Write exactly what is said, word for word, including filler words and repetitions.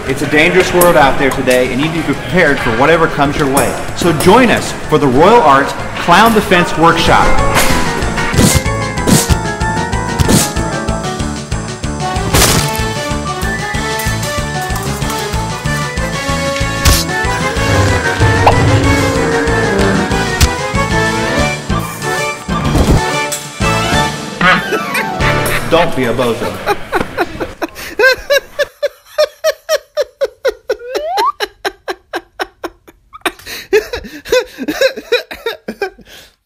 It's a dangerous world out there today, and you need to be prepared for whatever comes your way. So join us for the Royal Arts Clown Defense Workshop. Don't be a bozo.